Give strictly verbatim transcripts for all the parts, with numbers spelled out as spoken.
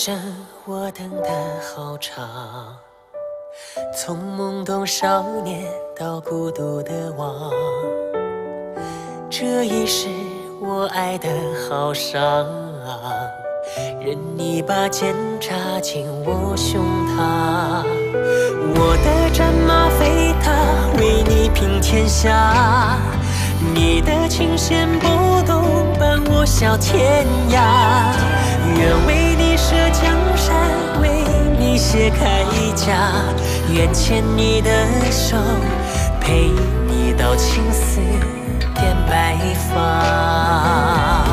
生我等得好长，从懵懂少年到孤独的王，这一世我爱得好伤，任你把剑插进我胸膛，我的战马飞踏，为你平天下，你的琴弦拨动，伴我笑天涯，愿为你舍江山，为你卸铠甲，愿牵你的手，陪你到青丝变白发。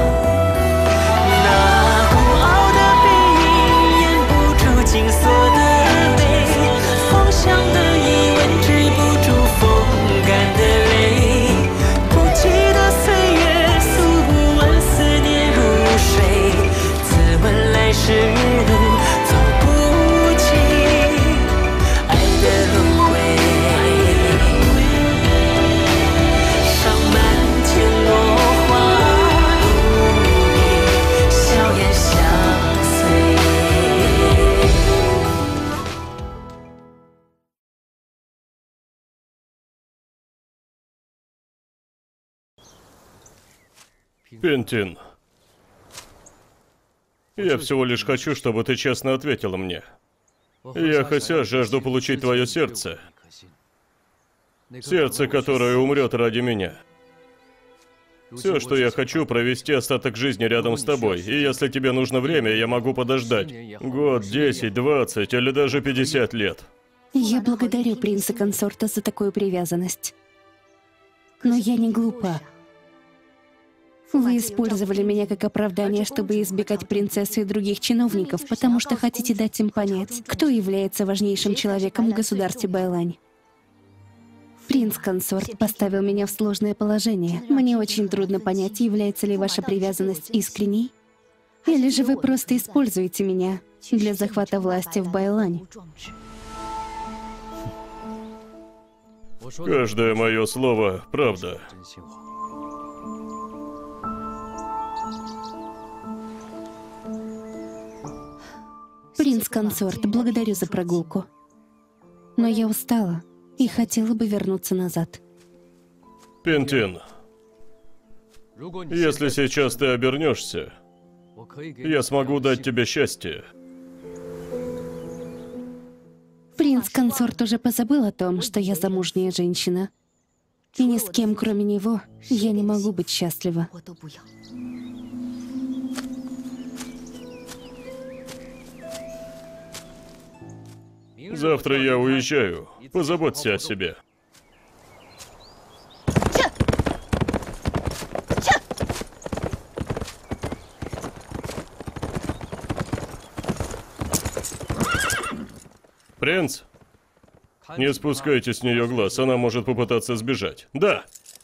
那孤傲的背影，掩不住紧锁的泪，方向的疑问，止不住风干的泪，不记得岁月，诉不完思念如水，自问来时路走不尽爱的轮回，上满天落花，笑颜相随。 Пентин, я всего лишь хочу, чтобы ты честно ответила мне. Я хотя жажду получить твое сердце. Сердце, которое умрет ради меня. Все, что я хочу, провести остаток жизни рядом с тобой. И если тебе нужно время, я могу подождать. Год, десять, двадцать или даже пятьдесят лет. Я благодарю принца-консорта за такую привязанность. Но я не глупа. Вы использовали меня как оправдание, чтобы избегать принцессы и других чиновников, потому что хотите дать им понять, кто является важнейшим человеком в государстве Байлань. Принц-консорт поставил меня в сложное положение. Мне очень трудно понять, является ли ваша привязанность искренней, или же вы просто используете меня для захвата власти в Байлань. Каждое мое слово — правда. Принц-консорт, благодарю за прогулку. Но я устала и хотела бы вернуться назад. Пентин, если сейчас ты обернешься, я смогу дать тебе счастье. Принц-консорт уже позабыл о том, что я замужняя женщина. И ни с кем, кроме него, я не могу быть счастлива. Завтра я уезжаю. Позаботься о себе. Принц, не спускайте с нее глаз, она может попытаться сбежать. Да.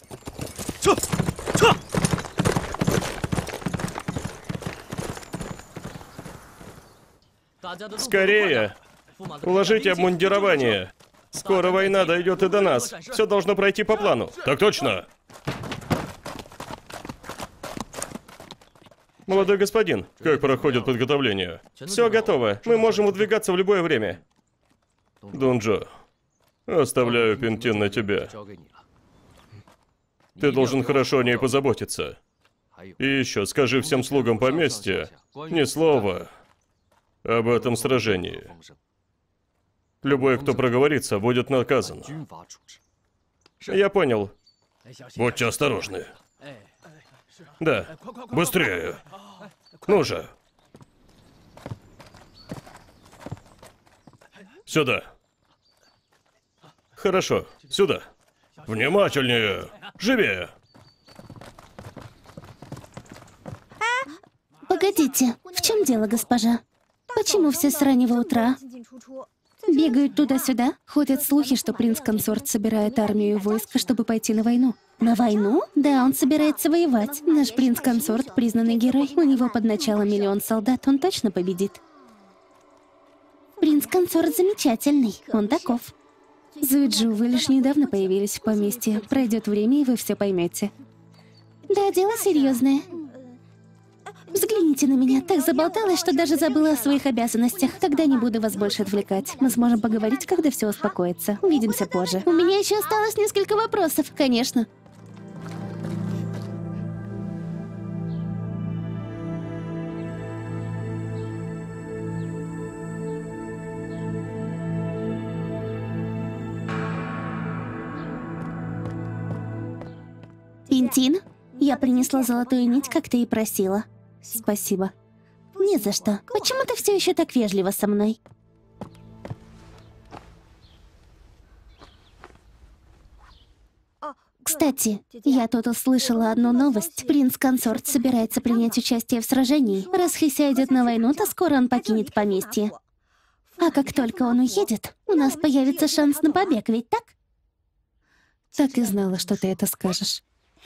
Скорее! Уложите обмундирование. Скоро война дойдет и до нас. Все должно пройти по плану. Так точно. Молодой господин, как проходит подготовление? Все готово. Мы можем выдвигаться в любое время. Дунджо, оставляю Пентин на тебя. Ты должен хорошо о ней позаботиться. И еще скажи всем слугам поместья ни слова об этом сражении. Любой, кто проговорится, будет наказан. Я понял. Будьте осторожны. Да. Быстрее. Ну же. Сюда. Хорошо. Сюда. Внимательнее. Живее. Погодите, в чем дело, госпожа? Почему все с раннего утра бегают туда-сюда? Ходят слухи, что принц-консорт собирает армию и войско, чтобы пойти на войну. На войну? Да, он собирается воевать. Наш принц-консорт признанный герой. У него под началом миллион солдат, он точно победит. Принц-консорт замечательный, он таков. Зуйджу, вы лишь недавно появились в поместье. Пройдет время, и вы все поймете. Да, дело серьезное. Взгляните. Извините на меня, так заболталась, что даже забыла о своих обязанностях. Тогда не буду вас больше отвлекать. Мы сможем поговорить, когда все успокоится. Увидимся позже. У меня еще осталось несколько вопросов, конечно. Пинтин, я принесла золотую нить, как ты и просила. Спасибо. Не за что. Почему ты все еще так вежлива со мной? Кстати, я тут услышала одну новость. Принц-консорт собирается принять участие в сражении. Раз Хэся идет на войну, то скоро он покинет поместье. А как только он уедет, у нас появится шанс на побег, ведь так? Так и знала, что ты это скажешь.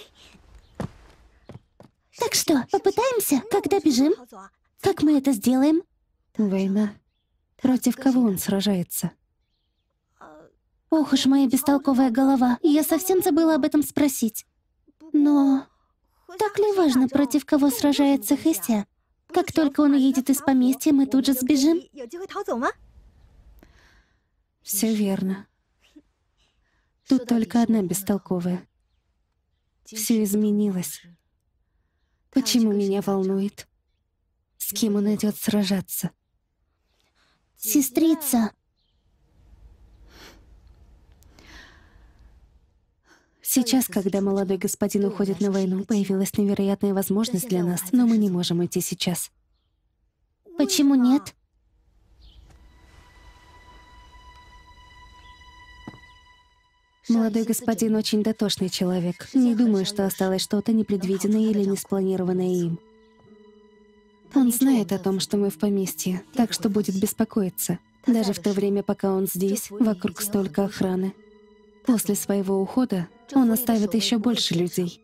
Так что, попытаемся? Когда бежим? Как мы это сделаем? Война. Против кого он сражается? Ох уж моя бестолковая голова. Я совсем забыла об этом спросить. Но... так ли важно, против кого сражается Хэся? Как только он уедет из поместья, мы тут же сбежим? Все верно. Тут только одна бестолковая. Все изменилось. Почему меня волнует? С кем он идет сражаться? Сестрица. Сейчас, когда молодой господин уходит на войну, появилась невероятная возможность для нас, но мы не можем идти сейчас. Почему нет? Молодой господин очень дотошный человек. Не думаю, что осталось что-то непредвиденное или не спланированное им. Он знает о том, что мы в поместье, так что будет беспокоиться. Даже в то время, пока он здесь, вокруг столько охраны. После своего ухода он оставит еще больше людей.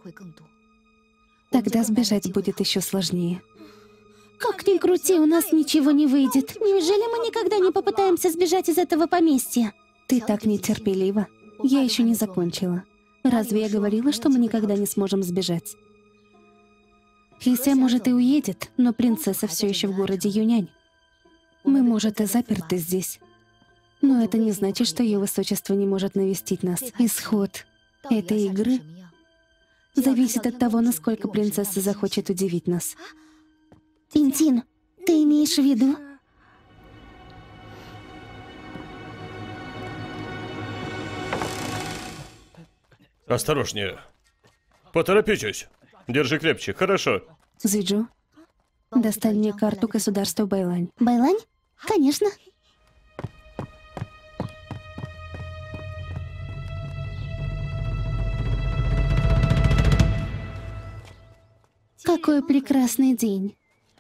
Тогда сбежать будет еще сложнее. Как ни крути, у нас ничего не выйдет. Неужели мы никогда не попытаемся сбежать из этого поместья? Ты так нетерпелива. Я еще не закончила. Разве я говорила, что мы никогда не сможем сбежать? Хэся, может, и уедет, но принцесса все еще в городе Юнянь. Мы, может, и заперты здесь. Но это не значит, что ее высочество не может навестить нас. Исход этой игры зависит от того, насколько принцесса захочет удивить нас. Тинтин, ты имеешь в виду? Осторожнее. Поторопитесь. Держи крепче, хорошо. Зиджу, достань мне карту государства Байлань. Байлань? Конечно. Какой прекрасный день.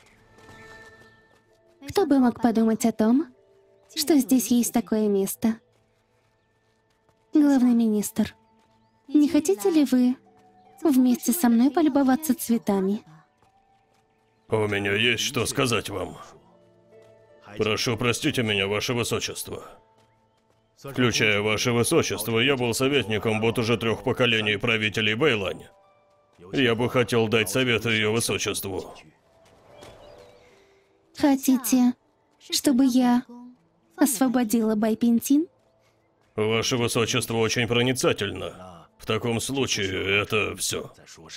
Кто бы мог подумать о том, что здесь есть такое место? Главный министр, не хотите ли вы вместе со мной полюбоваться цветами? У меня есть что сказать вам. Прошу, простите меня, ваше высочество. Включая ваше высочество, я был советником вот уже трех поколений правителей Бэйлань. Я бы хотел дать советы ее высочеству. Хотите, чтобы я освободила Байпинтин? Ваше высочество очень проницательно. В таком случае это все.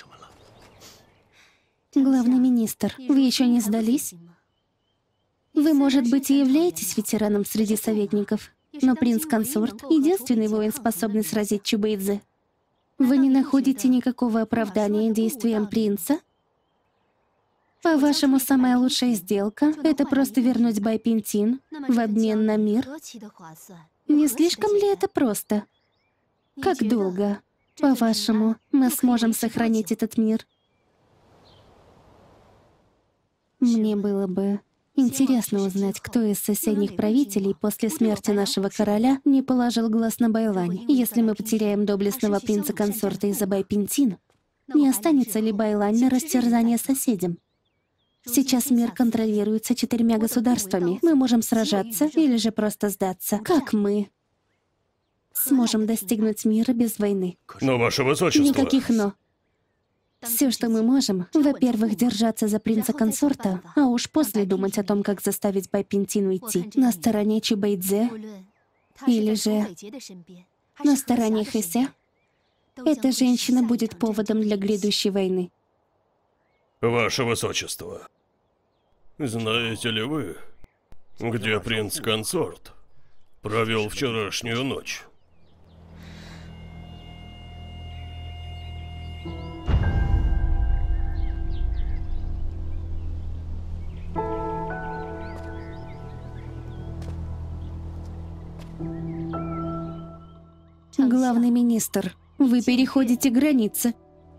Главный министр, вы еще не сдались? Вы, может быть, и являетесь ветераном среди советников, но принц-консорт — единственный воин, способный сразить Чубэйдзе. Вы не находите никакого оправдания действиям принца? По-вашему, самая лучшая сделка — это просто вернуть Байпинтин в обмен на мир? Не слишком ли это просто? Как долго, по-вашему, мы сможем сохранить этот мир? Мне было бы интересно узнать, кто из соседних правителей после смерти нашего короля не положил глаз на Байлань. Если мы потеряем доблестного принца-консорта из-за Байпинтин, не останется ли Байлань на растерзание соседям? Сейчас мир контролируется четырьмя государствами. Мы можем сражаться или же просто сдаться. Как мы сможем достигнуть мира без войны? Но, ваше высочество... Никаких «но». Все, что мы можем, во-первых, держаться за принца-консорта, а уж после думать о том, как заставить Байпинтин уйти. На стороне Чубэйдзе или же на стороне Хэся. Эта женщина будет поводом для грядущей войны. Ваше Высочество, знаете ли вы, где принц-консорт провел вчерашнюю ночь? Главный министр, вы переходите границы.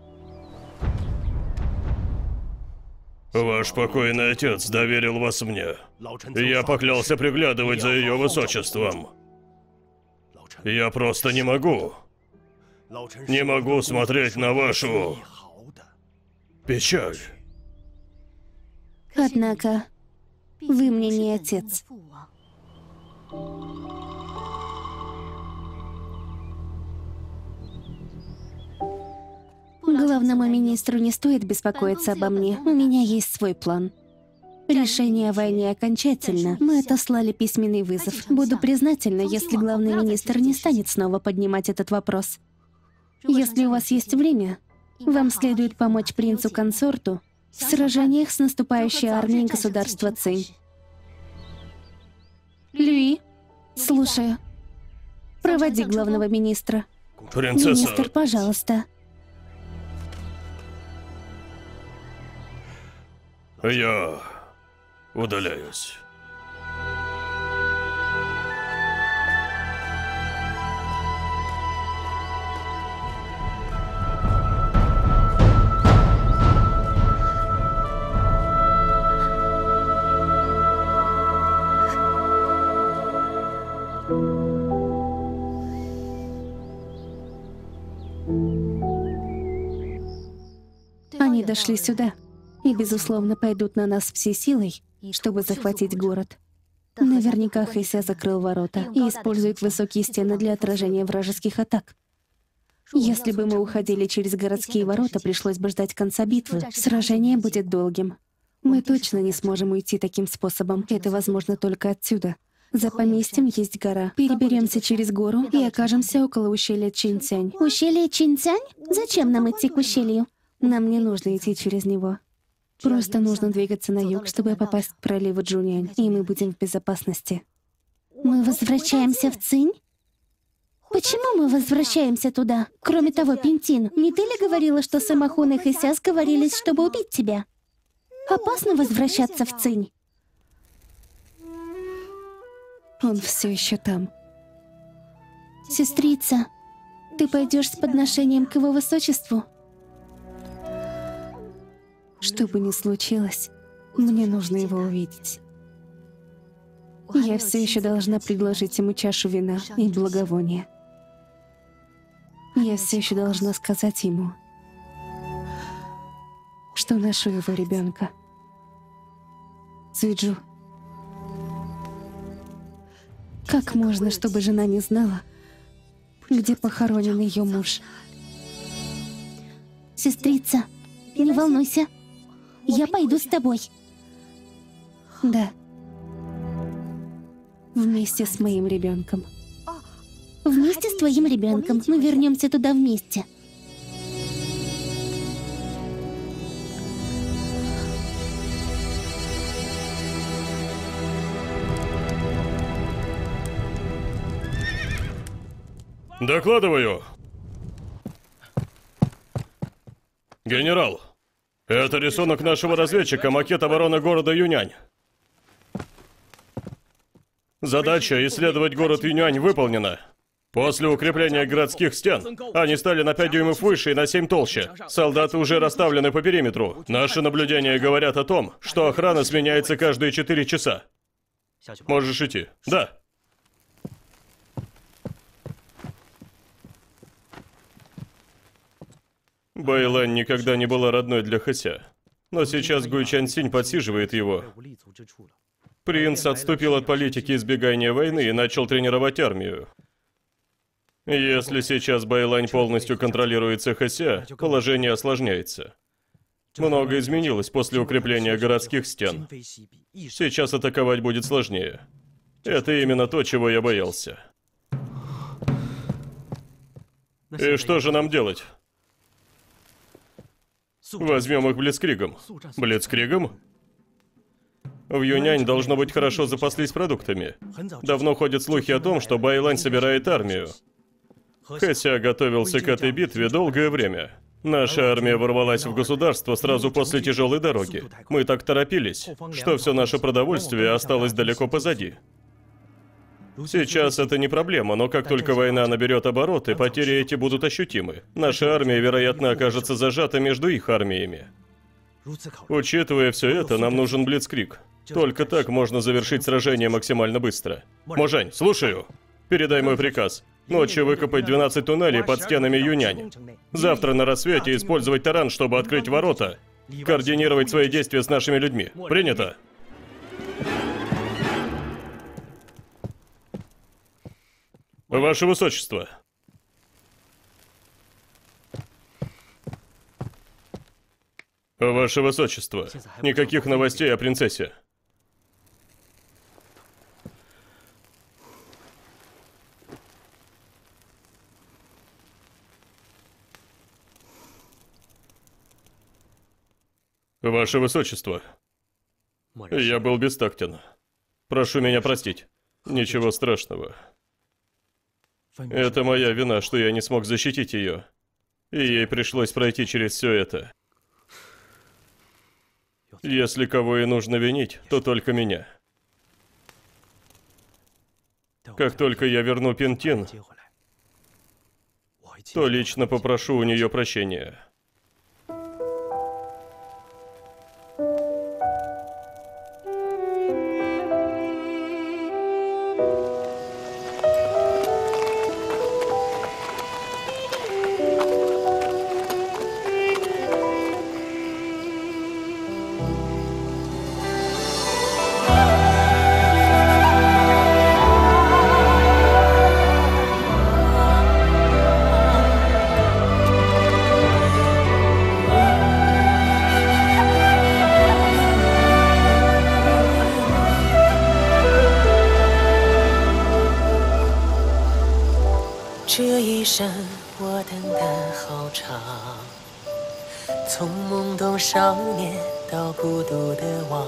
Ваш покойный отец доверил вас мне. Я поклялся приглядывать за ее высочеством. Я просто не могу. Не могу смотреть на вашу печаль. Однако, вы мне не отец. Главному министру не стоит беспокоиться обо мне. У меня есть свой план. Решение о войне окончательно. Мы отослали письменный вызов. Буду признательна, если главный министр не станет снова поднимать этот вопрос. Если у вас есть время, вам следует помочь принцу-консорту в сражениях с наступающей армией государства Цинь. Люи, слушаю. Проводи главного министра. Принцесса... Министр, пожалуйста. Я удаляюсь. Они дошли сюда. И, безусловно, пойдут на нас всей силой, чтобы захватить город. Наверняка Хэся закрыл ворота и использует высокие стены для отражения вражеских атак. Если бы мы уходили через городские ворота, пришлось бы ждать конца битвы. Сражение будет долгим. Мы точно не сможем уйти таким способом. Это возможно только отсюда. За поместьем есть гора. Переберемся через гору и окажемся около ущелья Чинцянь. Ущелье Чинцянь? Зачем нам идти к ущелью? Нам не нужно идти через него. Просто нужно двигаться на юг, чтобы попасть к проливу Джунянь, и мы будем в безопасности. Мы возвращаемся в Цинь? Почему мы возвращаемся туда? Кроме того, Пинтин, не ты ли говорила, что Самахун и Хэся сговорились, чтобы убить тебя? Опасно возвращаться в Цинь. Он все еще там. Сестрица, ты пойдешь с подношением к его высочеству? Что бы ни случилось, мне нужно его увидеть. Я все еще должна предложить ему чашу вина и благовония. Я все еще должна сказать ему, что ношу его ребенка. Цзюйджу. Как можно, чтобы жена не знала, где похоронен ее муж? Сестрица, не волнуйся. Я пойду с тобой. Да. Вместе с моим ребенком. Вместе с твоим ребенком. Мы вернемся туда вместе. Докладываю. Генерал, это рисунок нашего разведчика, макет обороны города Юнянь. Задача исследовать город Юнянь выполнена. После укрепления городских стен они стали на пять дюймов выше и на семь толще. Солдаты уже расставлены по периметру. Наши наблюдения говорят о том, что охрана сменяется каждые четыре часа. Можешь идти. Да. Бэйлань никогда не была родной для Хэся, но сейчас Гуй Чаньсинь подсиживает его. Принц отступил от политики избегания войны и начал тренировать армию. Если сейчас Байлань полностью контролируется Хэся, положение осложняется. Много изменилось после укрепления городских стен. Сейчас атаковать будет сложнее. Это именно то, чего я боялся. И что же нам делать? Возьмем их блицкригом. Блицкригом? В Юньнань, должно быть, хорошо запаслись продуктами. Давно ходят слухи о том, что Байлань собирает армию. Хэся готовился к этой битве долгое время. Наша армия ворвалась в государство сразу после тяжелой дороги. Мы так торопились, что все наше продовольствие осталось далеко позади. Сейчас это не проблема, но как только война наберет обороты, потери эти будут ощутимы. Наша армия, вероятно, окажется зажата между их армиями. Учитывая все это, нам нужен блицкриг. Только так можно завершить сражение максимально быстро. Можань, слушаю. Передай мой приказ. Ночью выкопать двенадцать туннелей под стенами Юньнань. Завтра на рассвете использовать таран, чтобы открыть ворота. Координировать свои действия с нашими людьми. Принято. Ваше Высочество. Ваше Высочество, никаких новостей о принцессе. Ваше Высочество, я был бестактен. Прошу меня простить. Ничего страшного. Это моя вина, что я не смог защитить ее. И ей пришлось пройти через все это. Если кого и нужно винить, то только меня. Как только я верну Пинтин, то лично попрошу у нее прощения. 这一生我等得好长，从懵懂少年到孤独的王，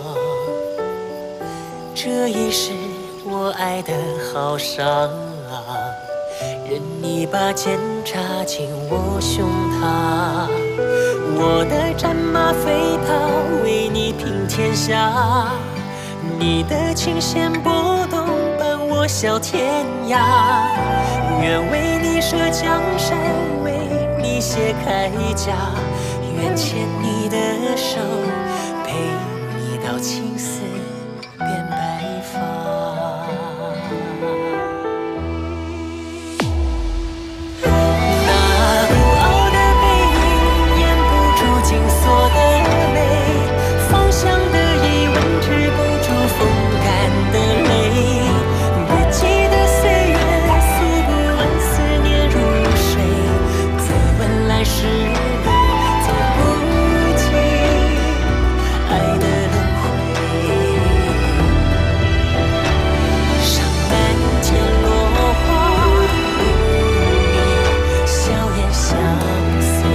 这一世我爱得好伤啊，任你把剑插进我胸膛，我的战马飞踏为你平天下，你的琴弦拨动伴我笑天涯，愿为你舍江山，为你卸铠甲，愿牵你的手，陪你到青丝变白发。那孤傲的背影，掩不住紧锁的泪，芳香的疑问，止不住风干的泪。不羁的岁月，诉不完思念如水，自问来时路走不尽爱的轮回。上满天落花，与你笑颜相随。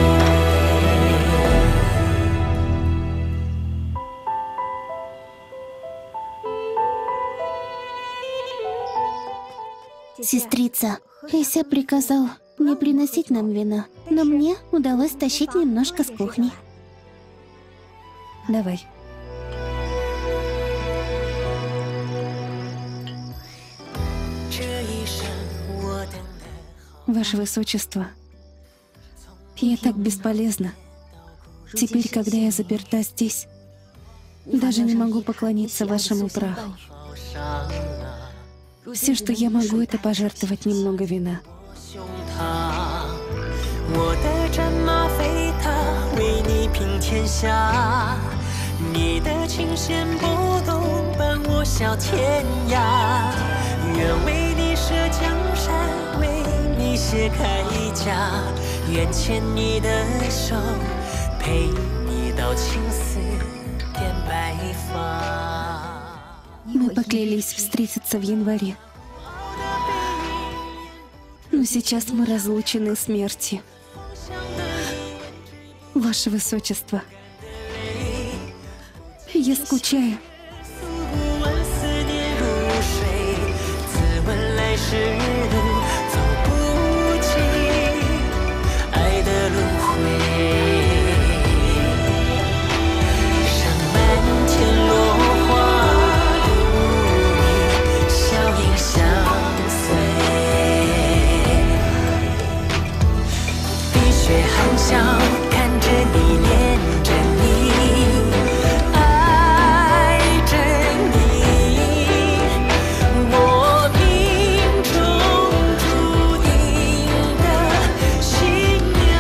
Сестрица, Хэся приказал не приносить нам вина, но мне удалось тащить немножко с кухни. Давай. Ваше Высочество, я так бесполезна. Теперь, когда я заперта здесь, даже не могу поклониться вашему праху. Все, что я могу, это пожертвовать немного вина. 我的战马飞踏，为你平天下，你的琴弦拨动伴我笑天涯，愿为你舍江山，为你解铠甲，愿牵你的手，陪你到青丝变白发。 Мы поклялись встретиться в январе. Но сейчас мы разлучены смертью. Ваше Высочество, я скучаю. 看着你，恋着你，爱着你，我命中注定的新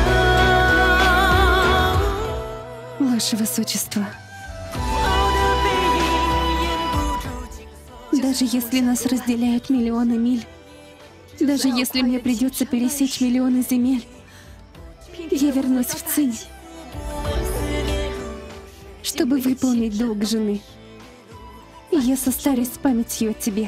娘。 Ваше Высочество, даже если нас разделяют миллионы миль, даже если мне придется пересечь миллионы земель, я вернусь в Цинь, чтобы выполнить долг жены. И я состарюсь с памятью о тебе.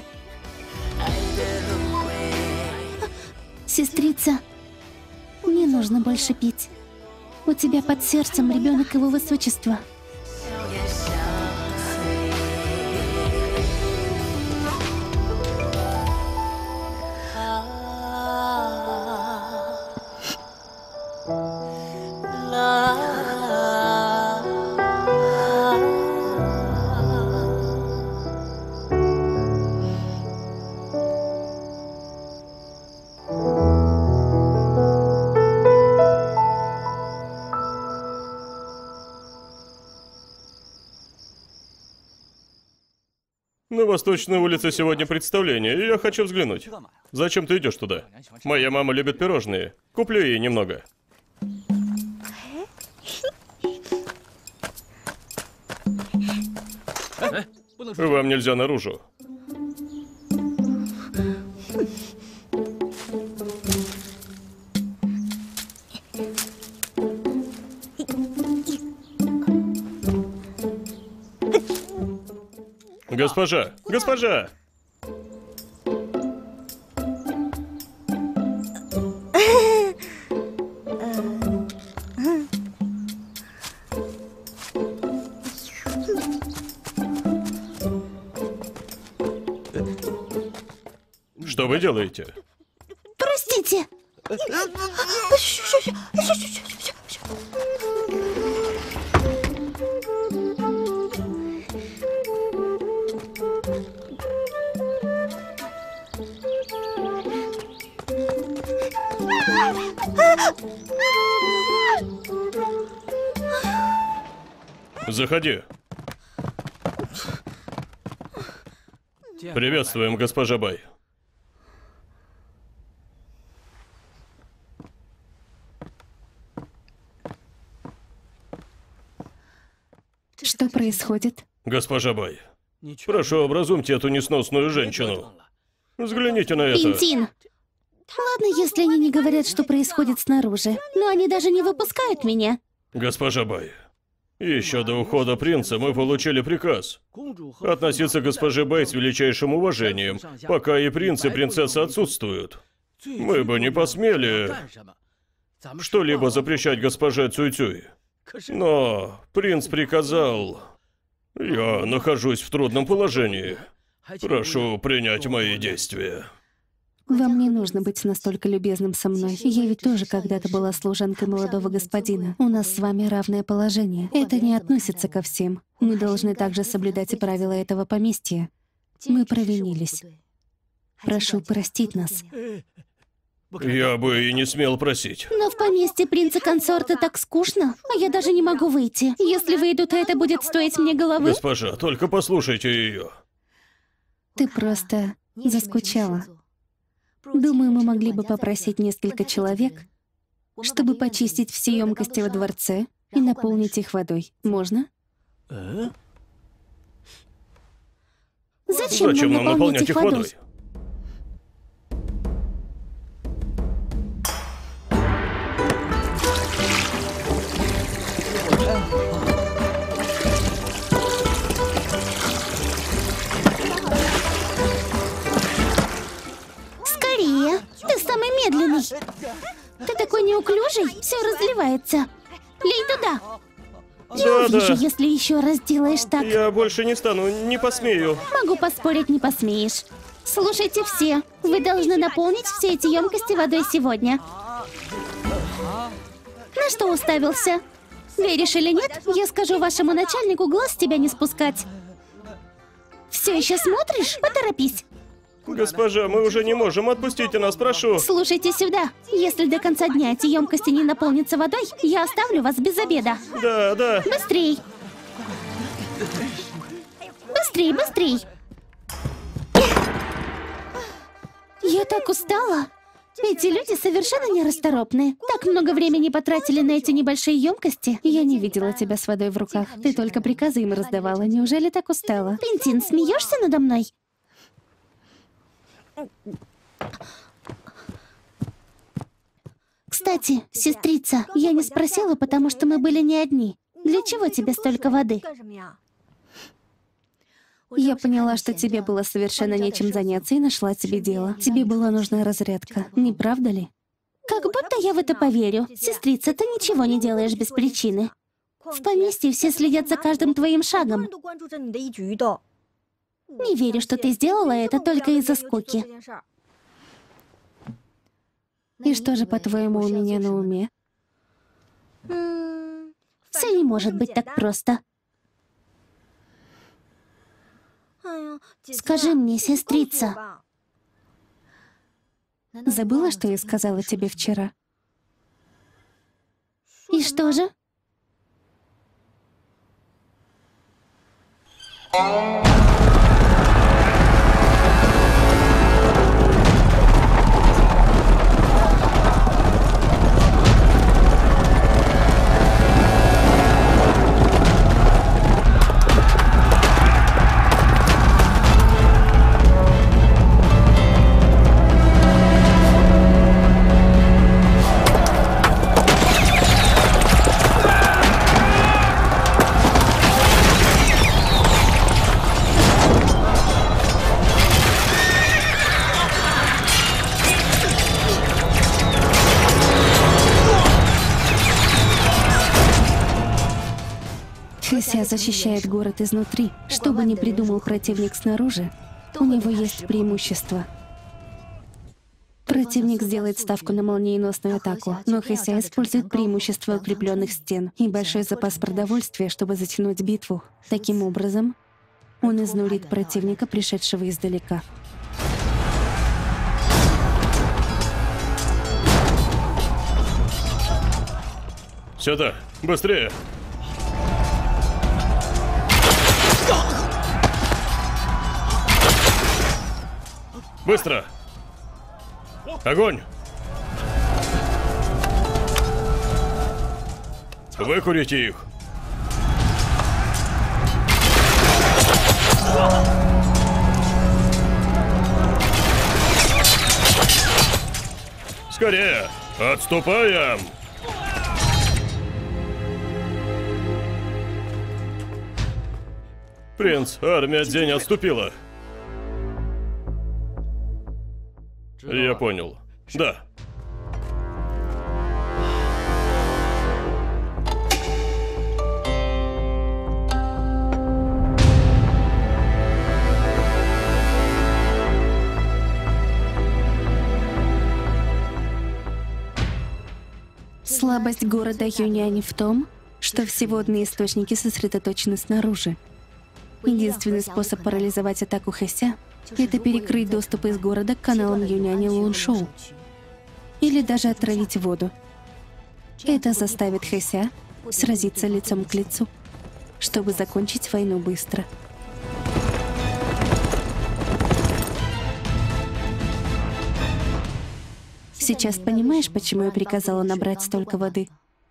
Сестрица, не нужно больше пить. У тебя под сердцем ребенок Его Высочества. На Восточной улице сегодня представление, и я хочу взглянуть. Зачем ты идешь туда? Моя мама любит пирожные. Куплю ей немного. Вам нельзя наружу. Госпожа! Госпожа! Что вы делаете? Простите! Заходи. Приветствуем, госпожа Бай. Что происходит? Госпожа Бай, прошу, образумьте эту несносную женщину. Взгляните на это. Пинтин! Ладно, если они не говорят, что происходит снаружи, но они даже не выпускают меня. Госпожа Бай, еще до ухода принца мы получили приказ относиться к госпоже Бай с величайшим уважением, пока и принц, и принцесса отсутствуют. Мы бы не посмели что-либо запрещать госпоже Цюй-Цюй. Но принц приказал... Я нахожусь в трудном положении. Прошу принять мои действия. Вам не нужно быть настолько любезным со мной. Я ведь тоже когда-то была служанкой молодого господина. У нас с вами равное положение. Это не относится ко всем. Мы должны также соблюдать и правила этого поместья. Мы провинились. Прошу простить нас. Я бы и не смел просить. Но в поместье принца-консорта так скучно, а я даже не могу выйти. Если выйду, то это будет стоить мне головы. Госпожа, только послушайте ее. Ты просто заскучала. Думаю, мы могли бы попросить несколько человек, чтобы почистить все емкости во дворце и наполнить их водой. Можно? Зачем, Зачем нам нам наполнять их водой? Ненавижу, Да. если еще раз делаешь так. Я больше не стану, не посмею. Могу поспорить, не посмеешь. Слушайте все, вы должны наполнить все эти емкости водой сегодня. На что уставился? Веришь или нет, я скажу вашему начальнику глаз с тебя не спускать. Все еще смотришь? Поторопись. Госпожа, мы уже не можем, отпустите нас, прошу. Слушайте сюда. Если до конца дня эти емкости не наполнятся водой, я оставлю вас без обеда. Да, да. Быстрей! Быстрей, быстрей! Я так устала. Эти люди совершенно нерасторопны. Так много времени потратили на эти небольшие емкости. Я не видела тебя с водой в руках. Ты только приказы им раздавала. Неужели так устала? Пинтин, смеешься надо мной? Кстати, сестрица, я не спросила, потому что мы были не одни. Для чего тебе столько воды? Я поняла, что тебе было совершенно нечем заняться и нашла тебе дело. Тебе была нужна разрядка, не правда ли? Как будто я в это поверю. Сестрица, ты ничего не делаешь без причины. В поместье все следят за каждым твоим шагом. Не верю, что ты сделала это только из-за скуки. И что же, по-твоему, у меня на уме? Все не может быть так просто. Скажи мне, сестрица. Забыла, что я сказала тебе вчера? И что же? Хэся защищает город изнутри. Что бы ни придумал противник снаружи, у него есть преимущество. Противник сделает ставку на молниеносную атаку, но Хэся использует преимущество укрепленных стен и большой запас продовольствия, чтобы затянуть битву. Таким образом, он изнурит противника, пришедшего издалека. Сюда, быстрее. Быстро! Огонь! Выкурите их! Скорее! Отступаем! Принц, армия Дзень отступила. Я понял. Да. Слабость города Юнянь в том, что все водные источники сосредоточены снаружи. Единственный способ парализовать атаку Хэся — это перекрыть доступ из города к каналам Юнянь и Луншоу. Или даже отравить воду. Это заставит Хэся сразиться лицом к лицу, чтобы закончить войну быстро. Сейчас понимаешь, почему я приказала набрать столько воды?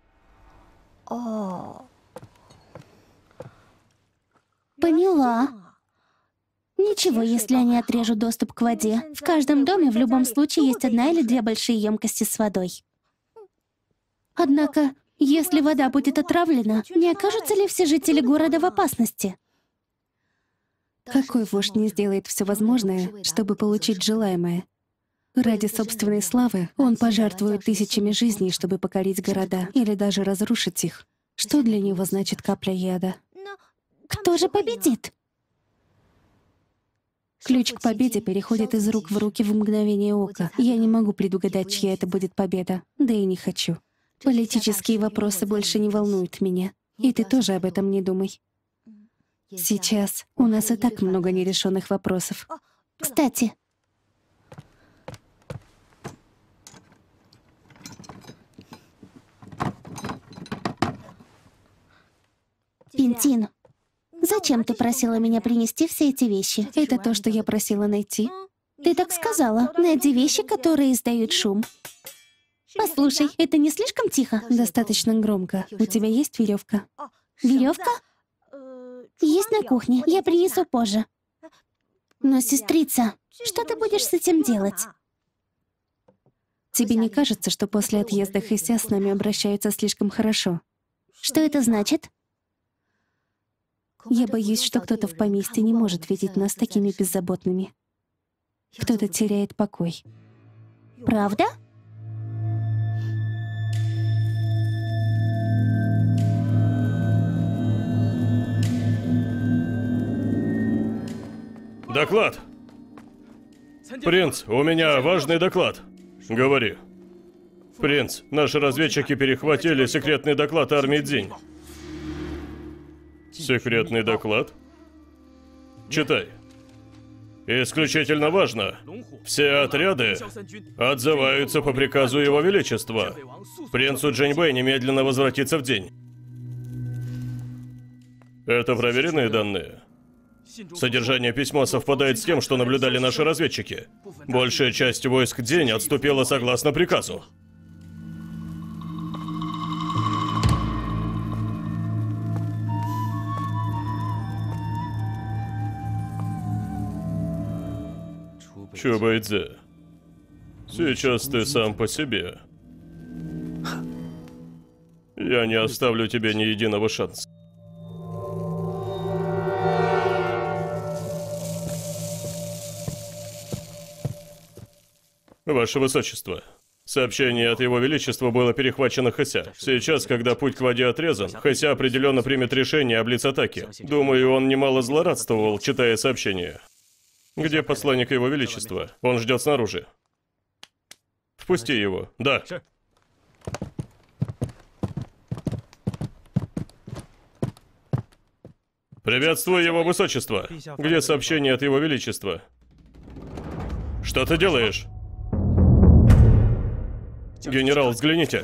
Поняла. Ничего, если они отрежут доступ к воде. В каждом доме в любом случае есть одна или две большие емкости с водой. Однако, если вода будет отравлена, не окажутся ли все жители города в опасности? Какой вождь не сделает все возможное, чтобы получить желаемое? Ради собственной славы он пожертвует тысячами жизней, чтобы покорить города или даже разрушить их. Что для него значит капля яда? Кто же победит? Ключ к победе переходит из рук в руки в мгновение ока. Я не могу предугадать, чья это будет победа. Да и не хочу. Политические вопросы больше не волнуют меня. И ты тоже об этом не думай. Сейчас у нас и так много нерешенных вопросов. Кстати, Пентин, зачем ты просила меня принести все эти вещи? Это то, что я просила найти. Ты так сказала. Найди вещи, которые издают шум. Послушай, это не слишком тихо? Достаточно громко. У тебя есть веревка? Веревка? Есть на кухне. Я принесу позже. Но, сестрица, что ты будешь с этим делать? Тебе не кажется, что после отъезда Хэся с нами обращаются слишком хорошо? Что это значит? Я боюсь, что кто-то в поместье не может видеть нас такими беззаботными. Кто-то теряет покой. Правда? Доклад! Принц, у меня важный доклад. Говори. Принц, наши разведчики перехватили секретный доклад армии Дзинь. Секретный доклад? Читай. Исключительно важно. Все отряды отзываются по приказу Его Величества. Принцу Джэньбэй немедленно возвратиться в Дзинь. Это проверенные данные? Содержание письма совпадает с тем, что наблюдали наши разведчики. Большая часть войск Дзинь отступила согласно приказу. Чубайдзе, сейчас ты сам по себе. Я не оставлю тебе ни единого шанса. Ваше Высочество, сообщение от Его Величества было перехвачено Хэся. Сейчас, когда путь к воде отрезан, Хэся определенно примет решение об блиц-атаке. Думаю, он немало злорадствовал, читая сообщение. Где посланник Его Величества? Он ждет снаружи. Впусти его. Да. Приветствую, Его Высочество. Где сообщение от Его Величества? Что ты делаешь? Генерал, взгляните.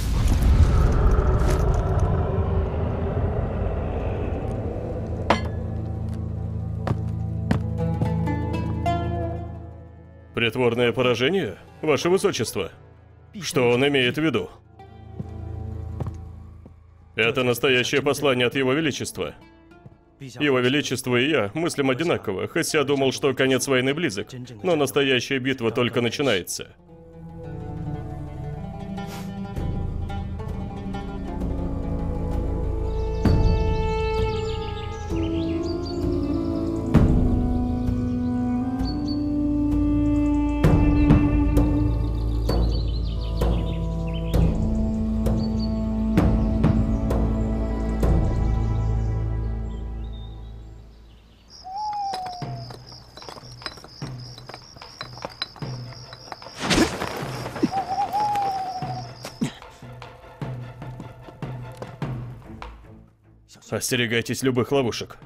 Притворное поражение? Ваше Высочество. Что он имеет в виду? Это настоящее послание от Его Величества. Его Величество и я мыслим одинаково. Хэся думал, что конец войны близок, но настоящая битва только начинается. Остерегайтесь любых ловушек.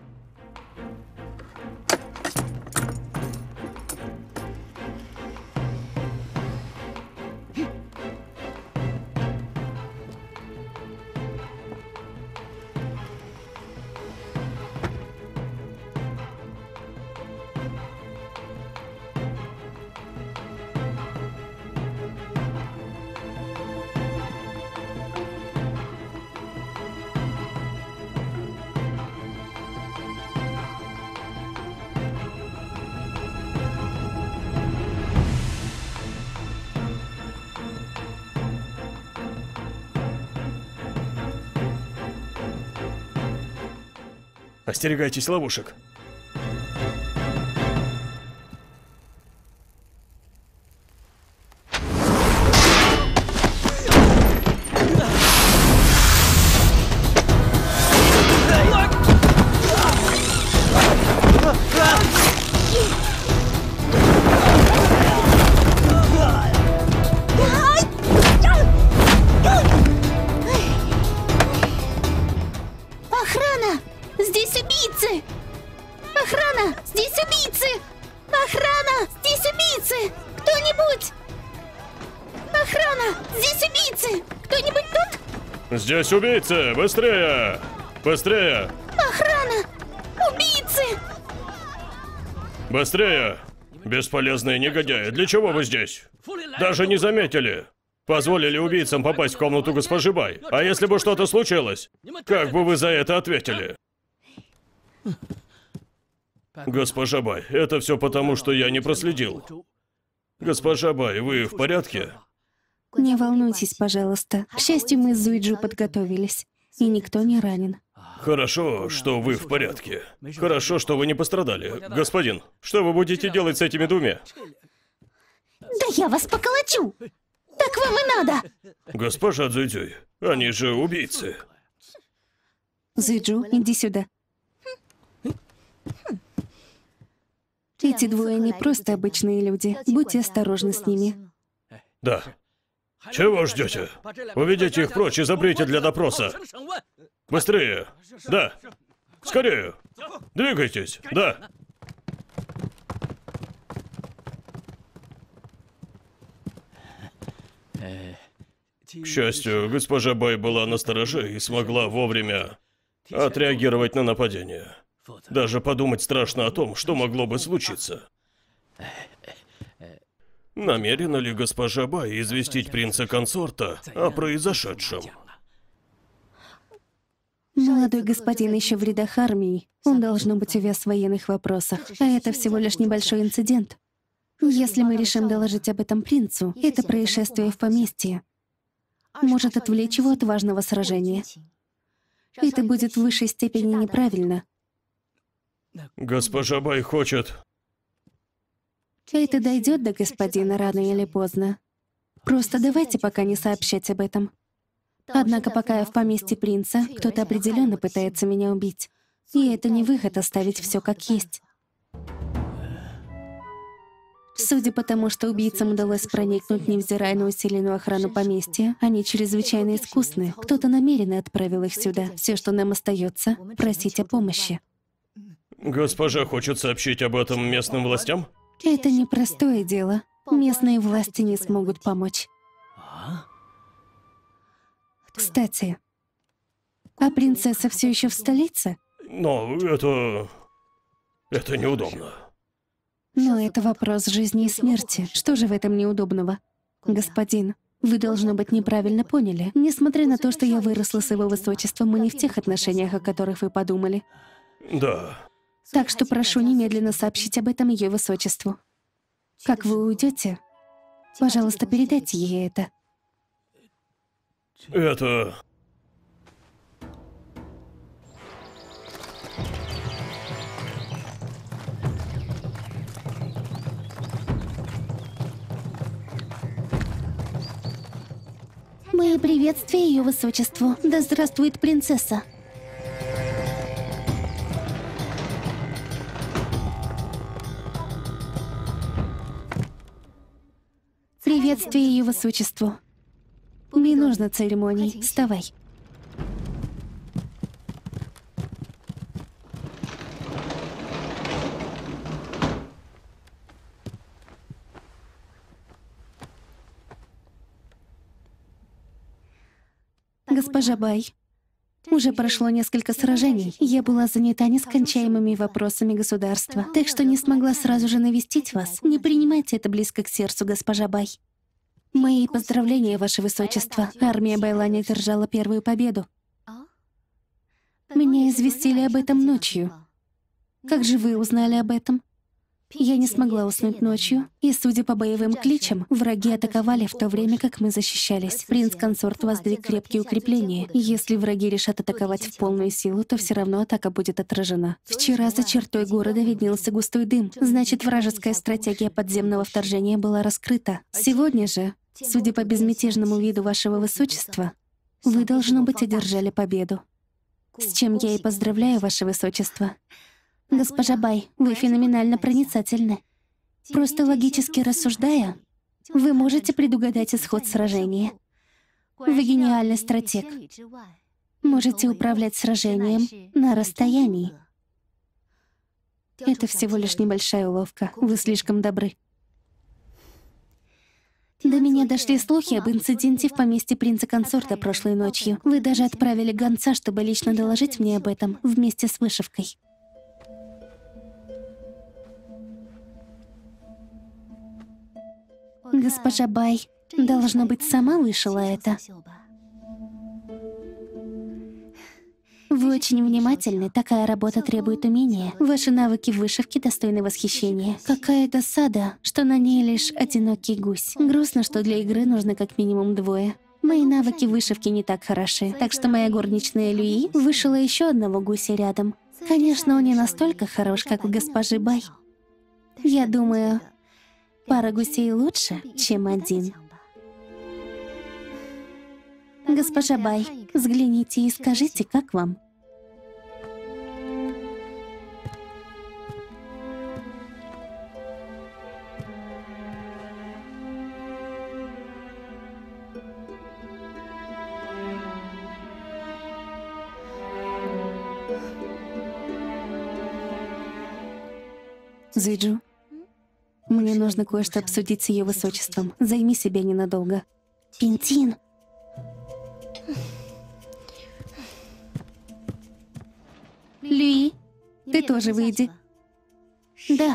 Остерегайтесь ловушек. убийцы! Охрана! Здесь убийцы! Охрана! Здесь убийцы! Кто-нибудь! Охрана! Здесь убийцы! Кто-нибудь тут? Здесь убийцы! Быстрее! Быстрее! Охрана! Убийцы! Быстрее! Бесполезные негодяи, для чего вы здесь? Даже не заметили. Позволили убийцам попасть в комнату госпожи Бай. А если бы что-то случилось, как бы вы за это ответили? Госпожа Бай, это все потому, что я не проследил. Госпожа Бай, вы в порядке? Не волнуйтесь, пожалуйста. К счастью, мы с Зуйджу подготовились, и никто не ранен. Хорошо, что вы в порядке. Хорошо, что вы не пострадали. Господин, что вы будете делать с этими двумя? Да я вас поколочу! Так вам и надо! Госпожа Цзуйцзюй, они же убийцы. Зуйджу, иди сюда. Эти двое не просто обычные люди. Будьте осторожны с ними. Да. Чего ждете? Уведите их прочь и заприте для допроса. Быстрее! Да! Скорее! Двигайтесь! Да! К счастью, госпожа Бай была настороже и смогла вовремя отреагировать на нападение. Даже подумать страшно о том, что могло бы случиться. Намерена ли госпожа Бай известить принца-консорта о произошедшем? Молодой господин еще в рядах армии. Он должно быть увяз в военных вопросах. А это всего лишь небольшой инцидент. Если мы решим доложить об этом принцу, это происшествие в поместье может отвлечь его от важного сражения. Это будет в высшей степени неправильно. Госпожа Бай хочет... Это дойдет до господина рано или поздно. Просто давайте пока не сообщать об этом. Однако пока я в поместье принца, кто-то определенно пытается меня убить. И это не выход оставить все как есть. Судя по тому, что убийцам удалось проникнуть, невзирая на усиленную охрану поместья, они чрезвычайно искусны. Кто-то намеренно отправил их сюда. Все, что нам остается, просить о помощи. Госпожа хочет сообщить об этом местным властям? Это непростое дело. Местные власти не смогут помочь. Кстати, а принцесса все еще в столице? Но это... это неудобно. Но это вопрос жизни и смерти. Что же в этом неудобного? Господин, вы, должно быть, неправильно поняли. Несмотря на то, что я выросла с его высочеством, мы не в тех отношениях, о которых вы подумали. Да. Так что прошу немедленно сообщить об этом ее высочеству. Как вы уйдете, пожалуйста, передайте ей это. Это... Мои приветствия ее высочеству. Да здравствует принцесса. Приветствие ее высочеству. Не нужно церемоний. Вставай. Госпожа Бай, уже прошло несколько сражений. Я была занята нескончаемыми вопросами государства, так что не смогла сразу же навестить вас. Не принимайте это близко к сердцу, госпожа Бай. Мои поздравления, ваше высочество. Армия Байлани одержала первую победу. Меня известили об этом ночью. Как же вы узнали об этом? Я не смогла уснуть ночью, и, судя по боевым кличам, враги атаковали в то время, как мы защищались. Принц-консорт воздвиг крепкие укрепления. Если враги решат атаковать в полную силу, то все равно атака будет отражена. Вчера за чертой города виднелся густой дым. Значит, вражеская стратегия подземного вторжения была раскрыта. Сегодня же, судя по безмятежному виду вашего высочества, вы, должно быть, одержали победу. С чем я и поздравляю, ваше высочество. Госпожа Бай, вы феноменально проницательны. Просто логически рассуждая, вы можете предугадать исход сражения. Вы гениальный стратег. Можете управлять сражением на расстоянии. Это всего лишь небольшая уловка. Вы слишком добры. До меня дошли слухи об инциденте в поместье принца-консорта прошлой ночью. Вы даже отправили гонца, чтобы лично доложить мне об этом, вместе с вышивкой. Госпожа Бай, должно быть, сама вышила это. Вы очень внимательны, такая работа требует умения. Ваши навыки в вышивке достойны восхищения. Какая досада, что на ней лишь одинокий гусь. Грустно, что для игры нужно как минимум двое. Мои навыки вышивки не так хороши, так что моя горничная Люи вышила еще одного гуся рядом. Конечно, он не настолько хорош, как у госпожи Бай. Я думаю, пара гусей лучше, чем один. Госпожа Бай, взгляните и скажите, как вам? Зиджу, мне нужно кое-что обсудить с ее высочеством. Займи себя ненадолго. Пинтин. Люи, ты тоже выйди. Да.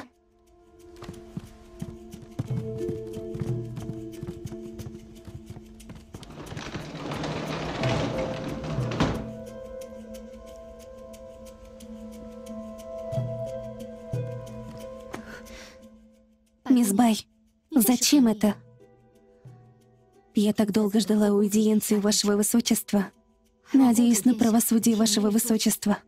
Мисс Бай, зачем это? Я так долго ждала аудиенции вашего высочества. Надеюсь на правосудие вашего высочества.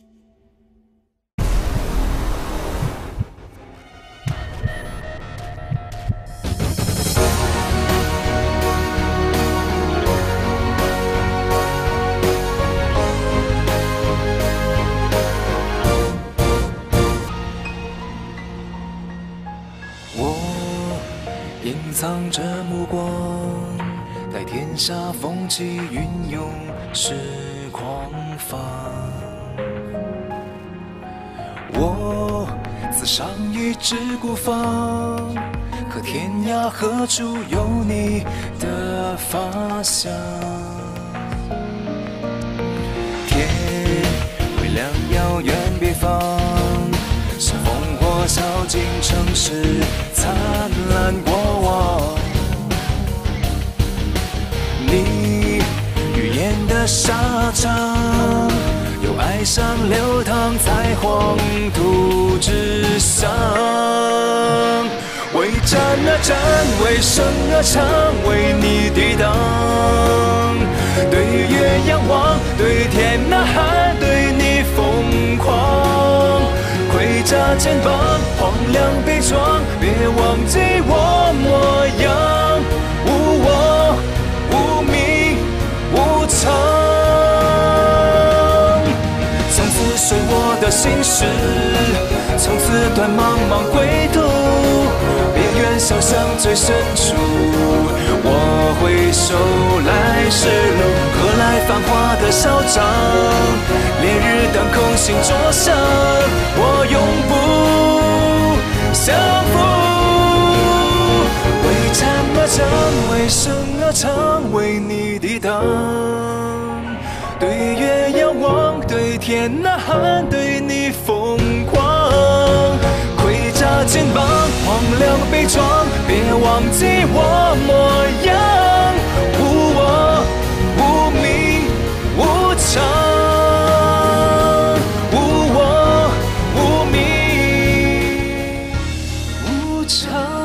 我隐藏着目光，待天下风起云涌时狂放。我自伤于之孤芳，可天涯何处有你的发香？天微亮，遥远北方，是烽火烧尽城市灿烂过往。你语言的沙场，有爱上流淌在黄土之上。为战而战，为生而唱，为你抵挡。对月仰望，对天呐喊，对你疯狂。盔甲肩膀，荒凉悲怆，别忘记我模样。无我，无名，无常。从此随我的心事，从此断茫茫归途。别愿小巷最深处，我回首来时路，何来繁华的嚣张？烈日当空，心灼伤，我永不降服。为战而战，为生而唱，为你抵挡。对月仰望，对天呐喊，对你疯狂。盔甲肩膀，荒凉悲怆，别忘记我模样。无我，无名，无常。无我，无名，无常。